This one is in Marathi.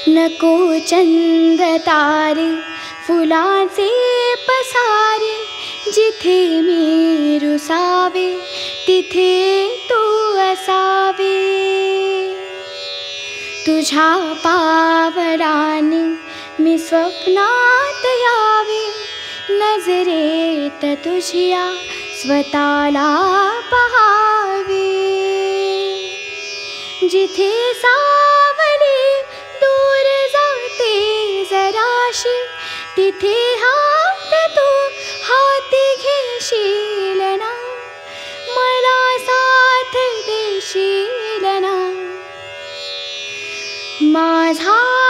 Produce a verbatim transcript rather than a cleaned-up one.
नको चंद्र तारे फुलांचे पसारे, जिथे मी रुसावे तिथे तू असावे. तुझ्या पावलाने मी स्वप्नात यावे, नजरेत तुझ्या स्वतःला पहावे. जिथे सावली दूर जाते जराशी, तिथे हात तू हाती घेशील ना, मला साथ देशील ना. माझा